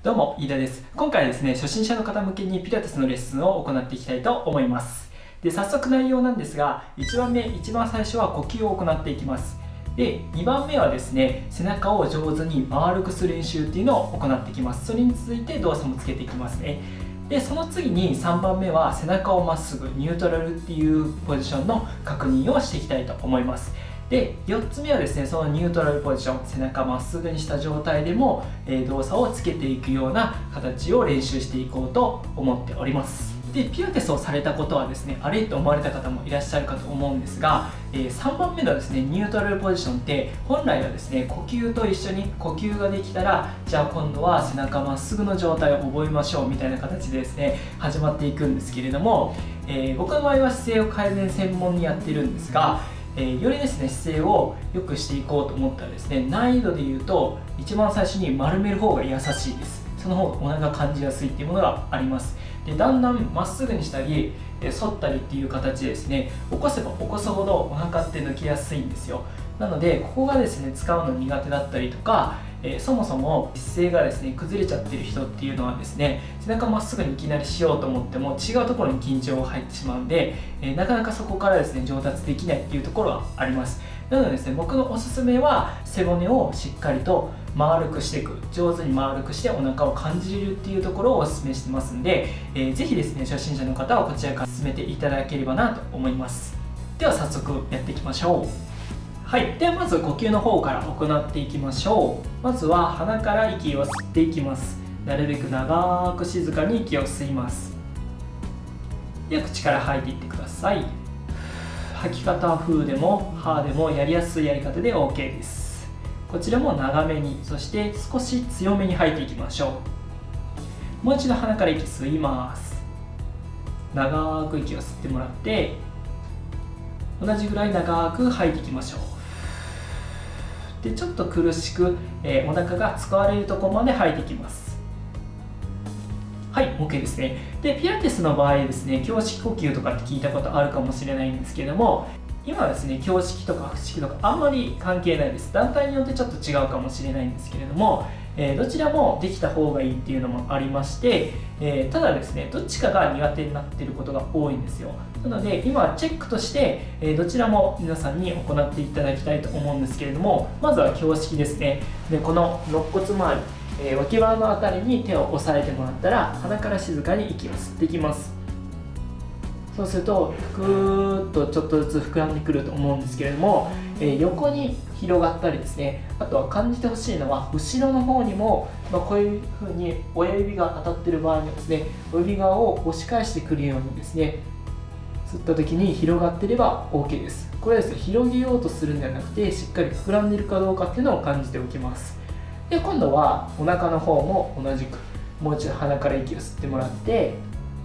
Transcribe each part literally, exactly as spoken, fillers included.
どうも、飯田です。今回はですね、初心者の方向けにピラティスのレッスンを行っていきたいと思います。で、早速内容なんですが、いちばんめ、一番最初は呼吸を行っていきます。で、にばんめはですね、背中を上手に丸くする練習っていうのを行っていきます。それに続いて動作もつけていきますね。で、その次にさんばんめは背中をまっすぐ、ニュートラルっていうポジションの確認をしていきたいと思います。で、よっつめはですね、そのニュートラルポジション、背中まっすぐにした状態でも、えー、動作をつけていくような形を練習していこうと思っております。で、ピラティスをされたことはですね、あれと思われた方もいらっしゃるかと思うんですが、えー、さんばんめのですね、ニュートラルポジションって本来はですね、呼吸と一緒に呼吸ができたら、じゃあ今度は背中まっすぐの状態を覚えましょうみたいな形でですね、始まっていくんですけれども、えー、僕の場合は姿勢を改善専門にやってるんですが、えー、よりですね、姿勢を良くしていこうと思ったらですね、難易度で言うと一番最初に丸める方が優しいです。その方がお腹が感じやすいっていうものがあります。で、だんだんまっすぐにしたり、えー、反ったりっていう形でですね、起こせば起こすほどお腹って抜けやすいんですよ。なのでここがですね、使うの苦手だったりとか、えー、そもそも姿勢がですね崩れちゃってる人っていうのはですね、背中まっすぐにいきなりしようと思っても違うところに緊張が入ってしまうんで、えー、なかなかそこからですね上達できないっていうところはあります。なのでですね、僕のおすすめは背骨をしっかりと丸くしていく、上手に丸くしてお腹を感じれるっていうところをおすすめしてますんで、えー、ぜひですね初心者の方はこちらから進めていただければなと思います。では早速やっていきましょう。はい、ではまず呼吸の方から行っていきましょう。まずは鼻から息を吸っていきます。なるべく長く静かに息を吸います。では口から吐いていってください。吐き方は風でも歯でもやりやすいやり方で OK です。こちらも長めに、そして少し強めに吐いていきましょう。もう一度鼻から息吸います。長く息を吸ってもらって、同じぐらい長く吐いていきましょう。で、ちょっと苦しく、えー、お腹が使われるところまで吐いていきます。はい、OK ですね。で、ピラティスの場合ですね、胸式呼吸とかって聞いたことあるかもしれないんですけれども、今はですね、胸式とか腹式とかあんまり関係ないです。団体によってちょっと違うかもしれないんですけれども、えー、どちらもできた方がいいっていうのもありまして、えー、ただですね、どっちかが苦手になっていることが多いんですよ。なので今チェックとして、えー、どちらも皆さんに行っていただきたいと思うんですけれども、まずは胸式ですね。で、この肋骨周り、えー、脇腹のあたりに手を押さえてもらったら、鼻から静かに息を吸っていきます。そうするとふくーっとちょっとずつ膨らんでくると思うんですけれども、えー、横に広がったりですね、あとは感じてほしいのは後ろの方にも、まあ、こういうふうに親指が当たっている場合にはですね、親指側を押し返してくるようにですね、吸った時に広がっていれば OK です。これはですね、広げようとするんではなくて、しっかり膨らんでいるかどうかっていうのを感じておきます。で、今度はお腹の方も同じく、もう一度鼻から息を吸ってもらって、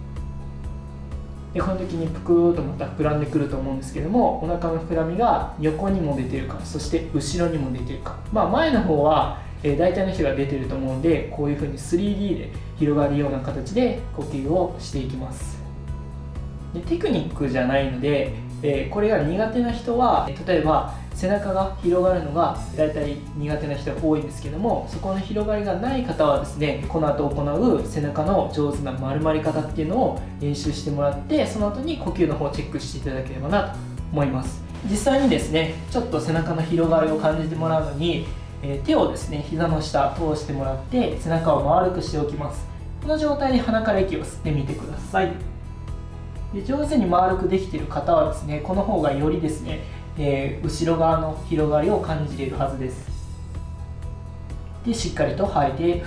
でこの時にぷくーっとまた膨らんでくると思うんですけども、お腹の膨らみが横にも出てるか、そして後ろにも出てるか、まあ、前の方は、えー、大体の人が出てると思うんで、こういうふうに スリーディー で広がるような形で呼吸をしていきます。でテクニックじゃないので、えー、これが苦手な人は、例えば背中が広がるのが大体苦手な人が多いんですけども、そこの広がりがない方はですね、この後行う背中の上手な丸まり方っていうのを練習してもらって、その後に呼吸の方をチェックしていただければなと思います。実際にですね、ちょっと背中の広がりを感じてもらうのに、えー、手をですね膝の下通してもらって背中を丸くしておきます。この状態で鼻から息を吸ってみてください。で上手に丸くできている方はですね、この方がよりですね、えー、後ろ側の広がりを感じれるはずです。でしっかりと吐いて、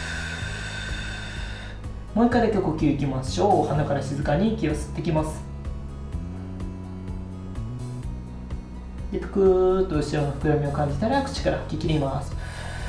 もう一回だけ呼吸いきましょう。鼻から静かに息を吸ってきます。でぷくーっと後ろの膨らみを感じたら口から吐き切ります。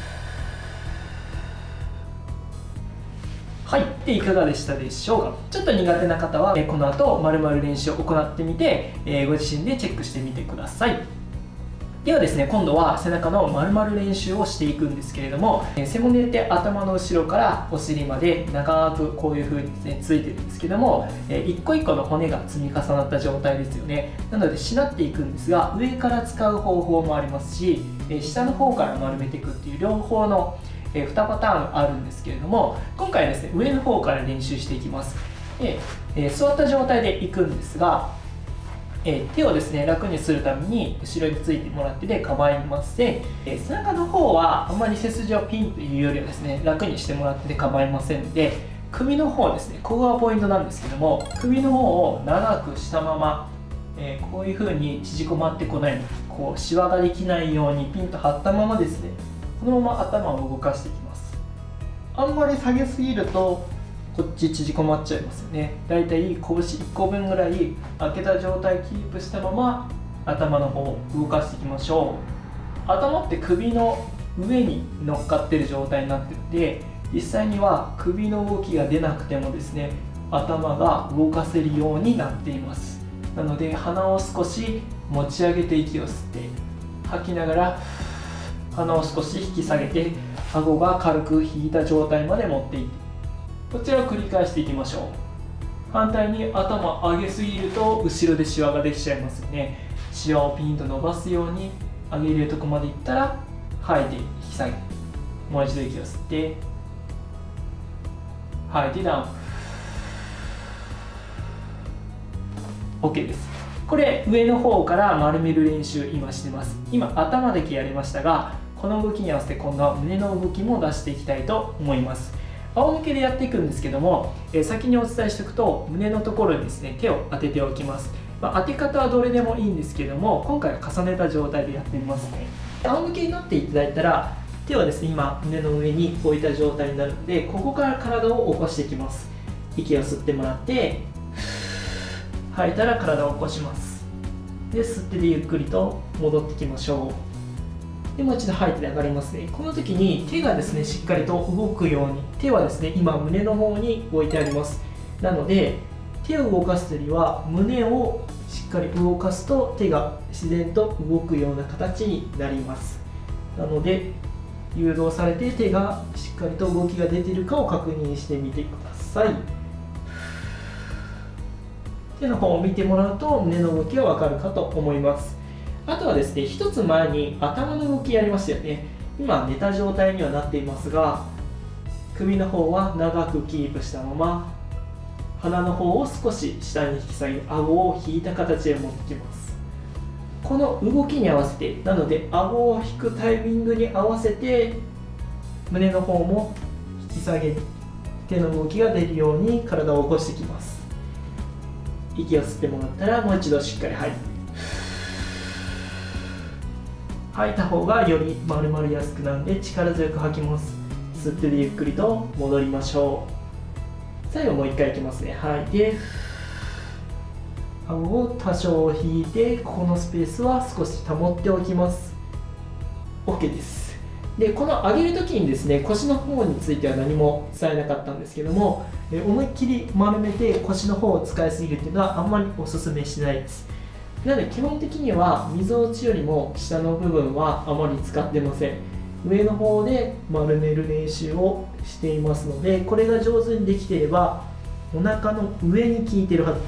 はい、でいかがでしたでしょうか。ちょっと苦手な方は、えこの後丸々練習を行ってみて、えー、ご自身でチェックしてみてください。ではですね、今度は背中の丸々練習をしていくんですけれども、えー、背骨って頭の後ろからお尻まで長くこういう風にですねついてるんですけども、えー、一個一個の骨が積み重なった状態ですよね。なのでしなっていくんですが、上から使う方法もありますし、えー、下の方から丸めていくっていう両方のえー、にパターンあるんですけれども、今回はですね上の方から練習していきます。で、えー、座った状態でいくんですが、えー、手をですね楽にするために後ろについてもらってで構いません。えー、背中の方はあまり背筋をピンというよりはですね楽にしてもらってで構いませんので、首の方ですね、ここがポイントなんですけども、首の方を長くしたまま、えー、こういう風に縮こまってこないように、こうシワができないようにピンと張ったままですね、このまま頭を動かしていきます。あんまり下げすぎるとこっち縮こまっちゃいますよね。だいたい拳いっこぶんぐらい開けた状態キープしたまま頭の方を動かしていきましょう。頭って首の上に乗っかってる状態になってるんで、実際には首の動きが出なくてもですね頭が動かせるようになっています。なので鼻を少し持ち上げて息を吸って吐きながら鼻を少し引き下げて顎が軽く引いた状態まで持っていって、こちらを繰り返していきましょう。反対に頭上げすぎると後ろでシワができちゃいますよね。シワをピンと伸ばすように上げれるとこまでいったら吐いて引き下げ、もう一度息を吸って吐いてダウン。 OK です。これ上の方から丸める練習今してます。今頭だけやりましたが、この動きに合わせて今度は胸の動きも出していきたいと思います。仰向けでやっていくんですけども、えー、先にお伝えしておくと胸のところにですね手を当てておきます。まあ、当て方はどれでもいいんですけども、今回は重ねた状態でやってみますね。仰向けになっていただいたら手はですね今胸の上に置いた状態になるので、ここから体を起こしていきます。息を吸ってもらって吐いたら体を起こします。で吸ってでゆっくりと戻ってきましょう。でもう一度吐いてで上がりますね。この時に手がですねしっかりと動くように、手はですね今胸の方に置いてあります。なので手を動かすよりは胸をしっかり動かすと手が自然と動くような形になります。なので誘導されて手がしっかりと動きが出ているかを確認してみてください。手の方を見てもらうと胸の動きがわかるかと思います。あとはですね、一つ前に頭の動きやりましたよね。今寝た状態にはなっていますが、首の方は長くキープしたまま、鼻の方を少し下に引き下げ、顎を引いた形で持ってきます。この動きに合わせて、なので顎を引くタイミングに合わせて胸の方も引き下げ、手の動きが出るように体を起こしてきます。息を吸ってもらったらもう一度しっかり吐いて、吐いた方がより丸まりやすくなるので力強く吐きます。吸ってでゆっくりと戻りましょう。最後もう一回いきますね。吐いて顎を多少引いて、ここのスペースは少し保っておきます。 OK です。でこの上げるときにですね腰の方については何も伝えなかったんですけども、え思いっきり丸めて腰の方を使いすぎるっていうのはあんまりおすすめしないです。なので基本的にはみぞおちよりも下の部分はあまり使ってません。上の方で丸める練習をしていますので、これが上手にできていればお腹の上に効いているはずです。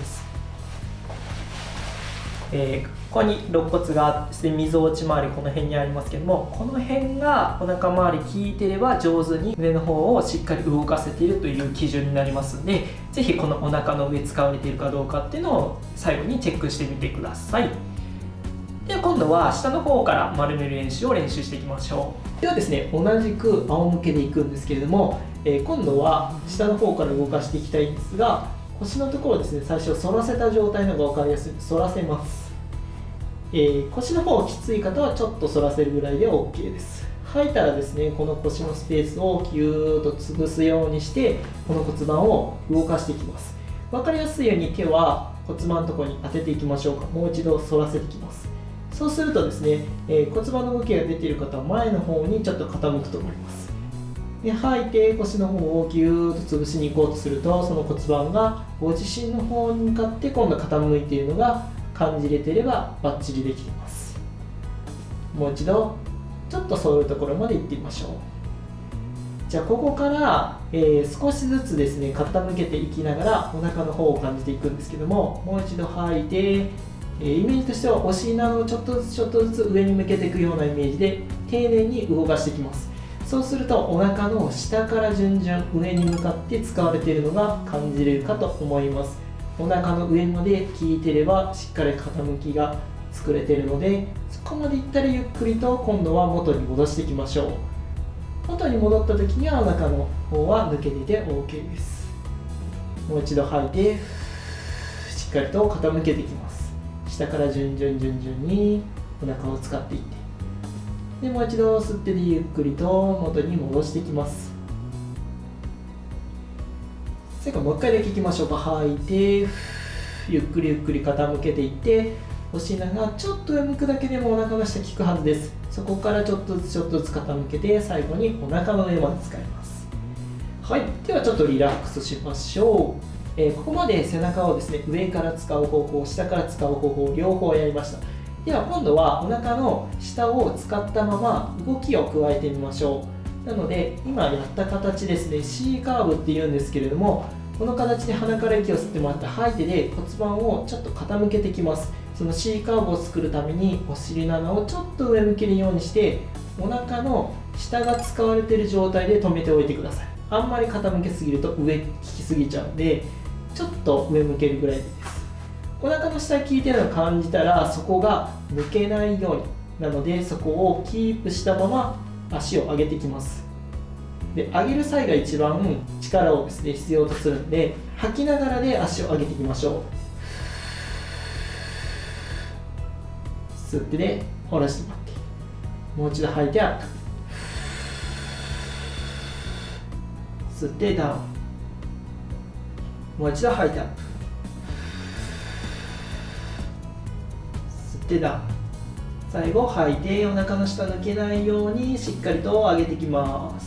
えー、ここに肋骨があってみぞおち周りこの辺にありますけども、この辺がお腹周り効いていれば上手に胸の方をしっかり動かせているという基準になりますので、是非このお腹の上使われているかどうかっていうのを最後にチェックしてみてください。では今度は下の方から丸める練習を練習していきましょう。ではですね同じく仰向けでいくんですけれども、えー、今度は下の方から動かしていきたいんですが、腰のところですね最初反らせた状態の方が分かりやすい。反らせます。えー、腰の方きつい方はちょっと反らせるぐらいで OK です。吐いたらですねこの腰のスペースをギューッと潰すようにしてこの骨盤を動かしていきます。分かりやすいように手は骨盤のところに当てていきましょうか。もう一度反らせていきます。そうするとですね、えー、骨盤の動きが出ている方は前の方にちょっと傾くと思います。で吐いて腰の方をギューッと潰しに行こうとすると、その骨盤がご自身の方に向かって今度傾いているのが感じれていればバッチリできています。もう一度ちょっとそういうところまで行ってみましょう。じゃあここから、えー、少しずつですね傾けていきながらお腹の方を感じていくんですけども、もう一度吐いて、えー、イメージとしてはお尻などをちょっとずつちょっとずつ上に向けていくようなイメージで丁寧に動かしていきます。 そうするとお腹の下から順々上に向かって使われているのが感じれるかと思います。お腹の上まで効いてればしっかり傾きが作れているので、そこまでいったらゆっくりと今度は元に戻していきましょう。元に戻った時にはお腹の方は抜けてて OK です。もう一度吐いてしっかりと傾けていきます。下から順々順々にお腹を使っていって、でもう一度吸ってでゆっくりと元に戻していきます。最後もう一回だけいきましょうか。吐いてゆっくりゆっくり傾けていって、お尻がちょっと上向くだけでもお腹の下効くはずです。そこからちょっとずつちょっとずつ傾けて、最後にお腹の上まで使います。はい、ではちょっとリラックスしましょう。えー、ここまで背中をですね、上から使う方法、下から使う方法、両方やりました。では今度はお腹の下を使ったまま動きを加えてみましょう。なので今やった形ですね、 C カーブっていうんですけれども、この形で鼻から息を吸ってもらって吐いてで骨盤をちょっと傾けてきます。その C カーブを作るためにお尻の穴をちょっと上向けるようにして、お腹の下が使われている状態で止めておいてください。あんまり傾けすぎると上効きすぎちゃうんで、ちょっと上向けるぐらいでいいです。お腹の下に効いてるのを感じたら、そこが抜けないように、なのでそこをキープしたまま足を上げていきます。で、上げる際が一番力をですね必要とするんで、吐きながらで足を上げていきましょう。吸ってで下ろしてもらって、もう一度吐いてアップ、吸ってダウン、もう一度吐いてアップ、吸ってダウン、最後吐いてお腹の下抜けないようにしっかりと上げていきます。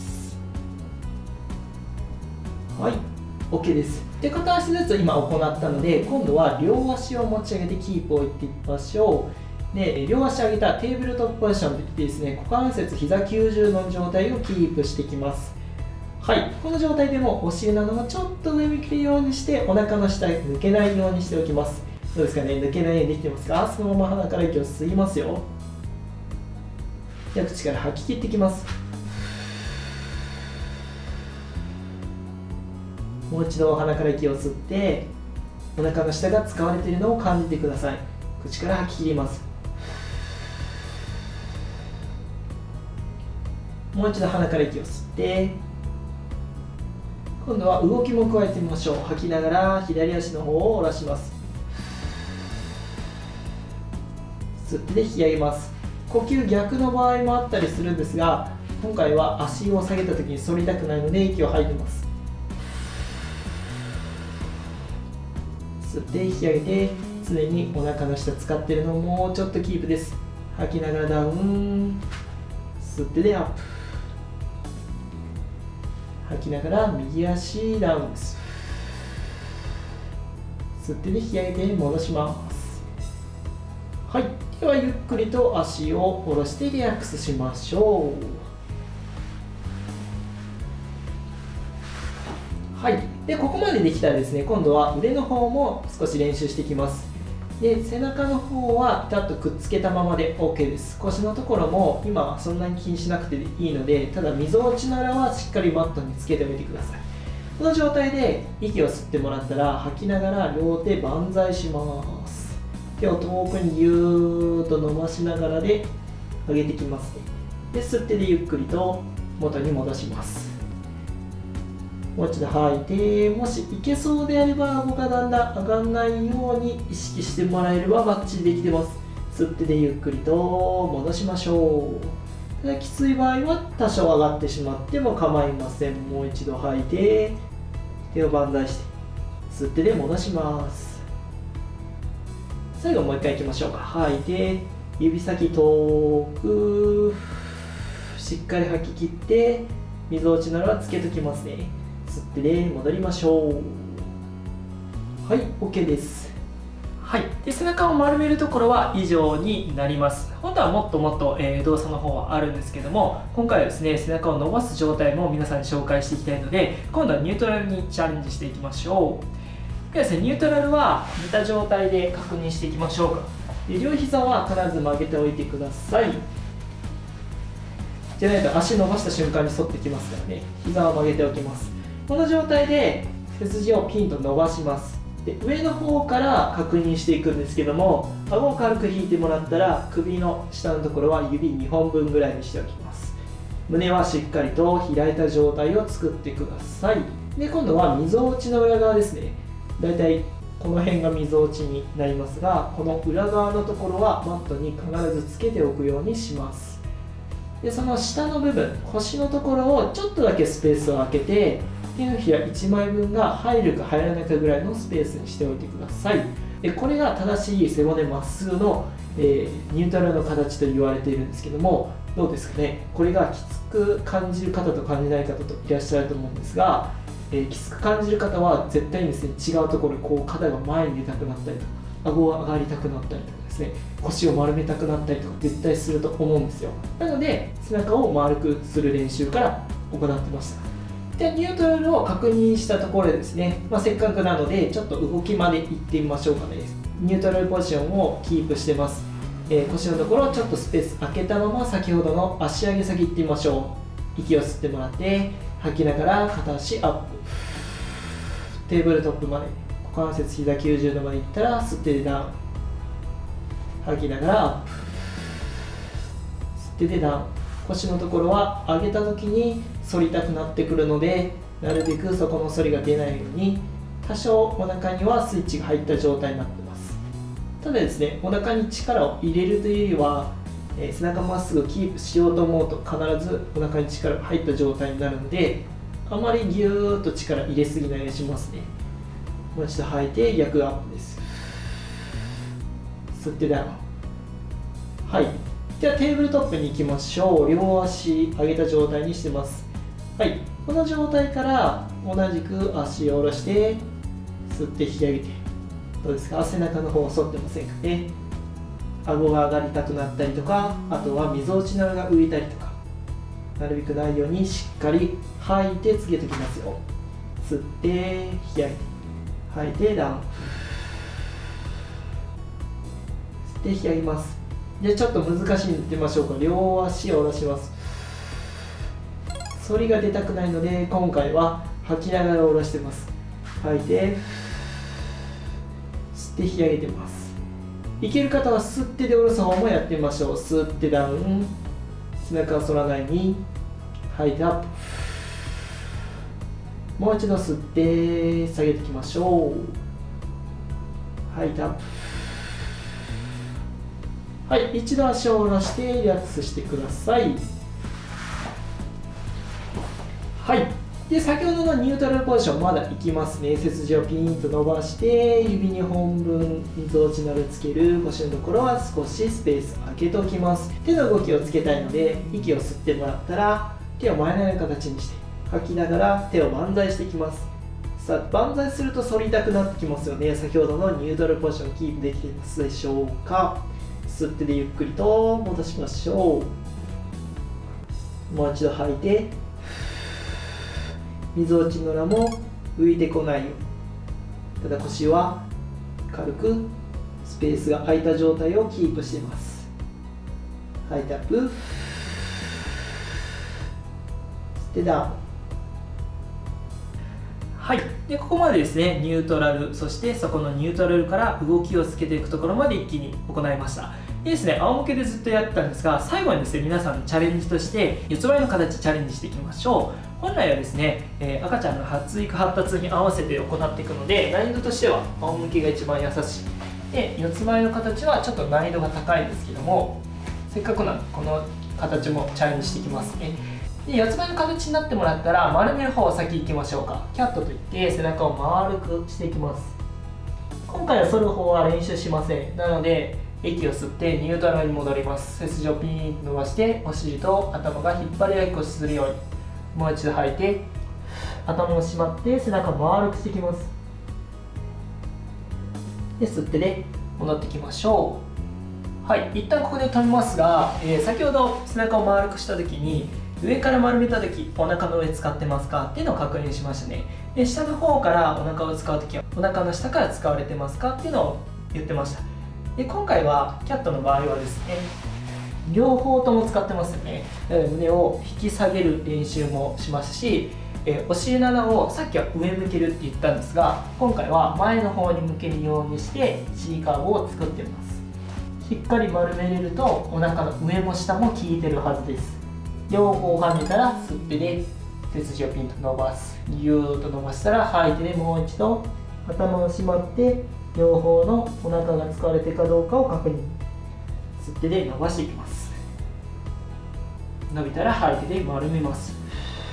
はい、OK です。で、片足ずつ今行ったので、今度は両足を持ち上げてキープをいっていきましょう。で、両足上げたテーブルトップポジションといってですね、股関節膝きゅうじゅうの状態をキープしていきます。はい、この状態でもお尻などもちょっと上向けるようにして、お腹の下抜けないようにしておきます。どうですかね、抜けないようにできてますか？そのまま鼻から息を吸いますよ。では口から吐き切っていきます。もう一度鼻から息を吸って、お腹の下が使われているのを感じてください。口から吐き切ります。もう一度鼻から息を吸って、今度は動きも加えてみましょう。吐きながら左足の方を下ろします。吸ってで引き上げます。呼吸逆の場合もあったりするんですが、今回は足を下げた時に反りたくないので息を吐いてます。吸って引き上げて、常にお腹の下使っているのをもうちょっとキープです。吐きながらダウン、吸ってでアップ、吐きながら右足ダウンです。吸ってで引き上げて戻します。はい、ではゆっくりと足を下ろしてリラックスしましょう。はい、でここまでできたらですね、今度は腕の方も少し練習していきます。で背中の方はピタッとくっつけたままで OK です。腰のところも今はそんなに気にしなくていいので、ただみぞおちならはしっかりマットにつけておいてください。この状態で息を吸ってもらったら、吐きながら両手万歳します。手を遠くにゆーっと伸ばしながらで上げていきますね。で吸ってでゆっくりと元に戻します。もう一度吐いて、もしいけそうであれば顎がだんだん上がらないように意識してもらえればバッチリできてます。吸ってでゆっくりと戻しましょう。ただきつい場合は多少上がってしまっても構いません。もう一度吐いて、手を万歳して吸ってで戻します。最後もう一回いきましょうか。吐いて、指先遠くしっかり吐き切って、みぞおちならはつけときますね。吸ってで戻りましょう。はい、 OK です。はい、で背中を丸めるところは以上になります。本当はもっともっと、えー、動作の方はあるんですけども、今回はですね背中を伸ばす状態も皆さんに紹介していきたいので、今度はニュートラルにチャレンジしていきましょう。ではですね、ニュートラルは寝た状態で確認していきましょうか。で両膝は必ず曲げておいてください。 じゃないと足伸ばした瞬間に反ってきますからね。膝を曲げておきます。この状態で背筋をピンと伸ばします。で上の方から確認していくんですけども、顎を軽く引いてもらったら首の下のところは指にほんぶんぐらいにしておきます。胸はしっかりと開いた状態を作ってください。で今度はみぞおちの裏側ですね。だいたいこの辺がみぞおちになりますが、この裏側のところはマットに必ずつけておくようにします。でその下の部分、腰のところをちょっとだけスペースを空けて、手のひらいちまいぶんが入るか入らないかぐらいのスペースにしておいてください。でこれが正しい背骨まっすぐの、えー、ニュートラルの形と言われているんですけども、どうですかね。これがきつく感じる方と感じない方といらっしゃると思うんですが、えー、きつく感じる方は絶対にですね、違うところにこう肩が前に出たくなったりとか、顎が上がりたくなったりとかですね、腰を丸めたくなったりとか絶対すると思うんですよ。なので背中を丸くする練習から行ってました。でニュートラルを確認したところでですね、まあ、せっかくなのでちょっと動きまで行ってみましょうかね。ニュートラルポジションをキープしてます。えー、腰のところちょっとスペース空けたまま先ほどの足上げ先行ってみましょう。息を吸ってもらって吐きながら片足アップ、テーブルトップまで股関節膝きゅうじゅうどまでいったら吸ってでダウン、吐きながらアップ、吸ってでダウン。腰のところは上げた時に反りたくなってくるので、なるべくそこの反りが出ないように多少お腹にはスイッチが入った状態になってます。ただですね、お腹に力を入れるというよりは、えー、背中まっすぐキープしようと思うと必ずお腹に力が入った状態になるので、あまりギューッと力入れすぎないようにしますね。もう一度吐いて逆アップです。吸ってダウン。はい、ではテーブルトップに行きましょう。両足上げた状態にしてます。はい、この状態から同じく足を下ろして吸って引き上げて、どうですか、背中の方反ってませんかね。顎が上がりたくなったりとか、あとはみぞおちの裏が浮いたりとか、なるべくないようにしっかり吐いてつけておきますよ。吸って引き上げて、吐いてダウン、吸って引き上げます。じゃあちょっと難しいのいってみましょうか。両足を下ろします。反りが出たくないので今回は吐きながら下ろしてます。吐いて吸って引き上げてます。いける方は吸ってで下ろす方もやってみましょう。吸ってダウン、背中を反らないように吐いてアップ、もう一度吸って下げていきましょう。吐いてアップ。はい、一度足を下ろしてリラックスしてください。はい、で先ほどのニュートラルポジションまだいきますね。背筋をピーンと伸ばして指に本分みぞおちの裏つける。腰のところは少しスペース空けておきます。手の動きをつけたいので息を吸ってもらったら手を前のような形にして吐きながら手を万歳していきます。さあ万歳すると反りたくなってきますよね。先ほどのニュートラルポジションキープできていますでしょうか。吸ってでゆっくりと戻しましょう。もう一度吐いて、みぞおちの裏も浮いてこないように、ただ腰は軽くスペースが空いた状態をキープしています。吐いてアップ、吸ってダウン。はい、でここまでですね、ニュートラル、そしてそこのニュートラルから動きをつけていくところまで一気に行いました。でですね、仰向けでずっとやってたんですが、最後にですね、皆さんのチャレンジとして四つ倍の形チャレンジしていきましょう。本来はですね、えー、赤ちゃんの発育発達に合わせて行っていくので、難易度としては仰向けが一番優しい。で四つ倍の形はちょっと難易度が高いですけども、せっかくなのでこの形もチャレンジしていきますね。で四つ倍の形になってもらったら丸める方を先行きましょうか。キャットといって背中を丸くしていきます。今回は反る方は練習しません。なので息を吸ってニュートラルに戻ります。背筋をピーンと伸ばしてお尻と頭が引っ張り合いっこするように、もう一度吐いて頭をしまって背中を丸くしていきます。で吸ってで戻ってきましょう。はい、一旦ここで止めますが、えー、先ほど背中を丸くした時に上から丸めた時お腹の上使ってますかっていうのを確認しましたね。で下の方からお腹を使う時はお腹の下から使われてますかっていうのを言ってました。で今回はキャットの場合はですね、 両方とも使ってますよね。なので胸を引き下げる練習もしますし、えー、お尻の穴をさっきは上向けるって言ったんですが、今回は前の方に向けるようにして C カーブを作ってみます。しっかり丸めれるとお腹の上も下も効いてるはずです。両方はめたらすっぺで背筋をピンと伸ばす。ぎゅーっと伸ばしたら吐いてでもう一度頭をしまって両方のお腹が使われているかどうかを確認。吸ってで伸ばしていきます。伸びたら吐いてで丸めます。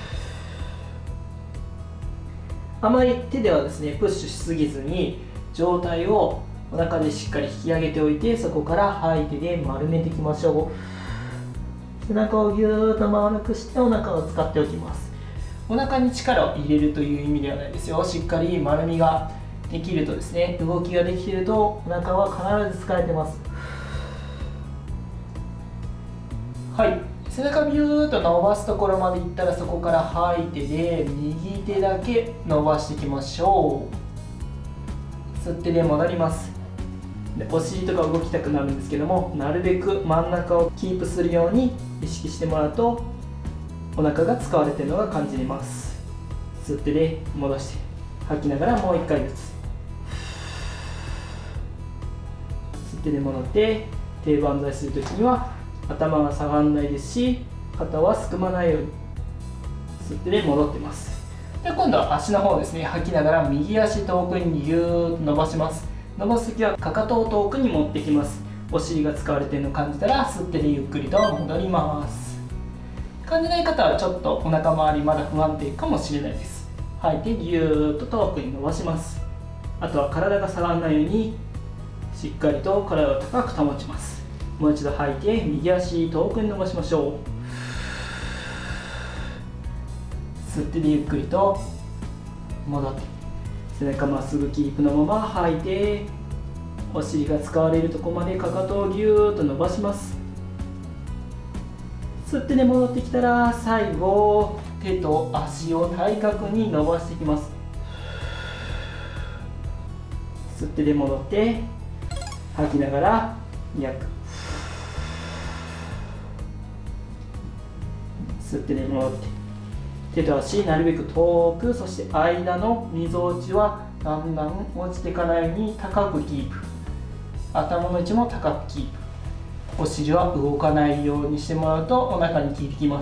あまり手ではですねプッシュしすぎずに上体をお腹でしっかり引き上げておいて、そこから吐いてで丸めていきましょう。背中をぎゅーっと丸くしてお腹を使っておきます。お腹に力を入れるという意味ではないですよ。しっかり丸みができるとですね、動きができているとお腹は必ず疲れてます。はい、背中ビューッと伸ばすところまでいったら、そこから吐いてで右手だけ伸ばしていきましょう。吸ってで戻ります。でお尻とか動きたくなるんですけども、なるべく真ん中をキープするように意識してもらうとお腹が使われているのが感じれます。吸ってで戻して吐きながらもういっかいずつ吸ってで戻って、手万歳するときには頭が下がらないですし、肩はすくまないように吸ってで戻ってます。で今度は足の方ですね。吐きながら右足遠くにぎゅーっと伸ばします。伸ばすときはかかとを遠くに持ってきます。お尻が使われているのを感じたら吸ってでゆっくりと戻ります。感じない方はちょっとお腹周りまだ不安定かもしれないです。吐いてぎゅーっと遠くに伸ばします。あとは体が下がらないようにしっかりと体を高く保ちます。もう一度吐いて右足遠くに伸ばしましょう。吸ってでゆっくりと戻って、背中まっすぐキープのまま吐いて、お尻が使われるところまでかかとをぎゅーっと伸ばします。吸ってで戻ってきたら、最後手と足を対角に伸ばしていきます。吸ってで戻って吐きながら逆、吸ってで戻って、手と足なるべく遠く、そして間のみぞおちはだんだん落ちていかないように高くキープ。頭の位置も高くキープ。お尻は動かないようにしてもらうとお腹に効いてきます。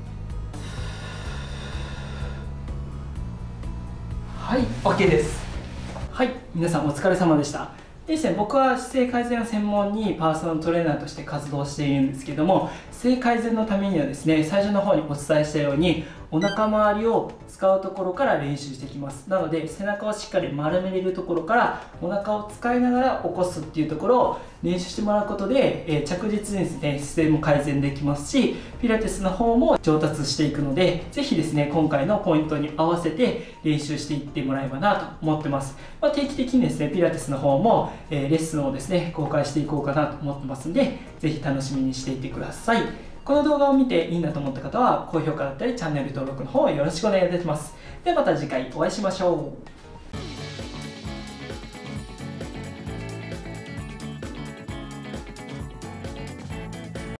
はい、 OK です。はい、皆さんお疲れ様でした。でですね、僕は姿勢改善を専門にパーソナルトレーナーとして活動しているんですけども、姿勢改善のためにはですね、最初の方にお伝えしたようにお腹周りを使うところから練習していきます。なので背中をしっかり丸めれるところからお腹を使いながら起こすっていうところを練習してもらうことで、えー、着実にですね姿勢も改善できますし、ピラティスの方も上達していくので、ぜひですね今回のポイントに合わせて練習していってもらえばなと思ってます。まあ、定期的にですねピラティスの方も、えー、レッスンをですね公開していこうかなと思ってますんで、ぜひ楽しみにしていてください。この動画を見ていいなと思った方は高評価だったりチャンネル登録の方よろしくお願いいたします。ではまた次回お会いしましょう。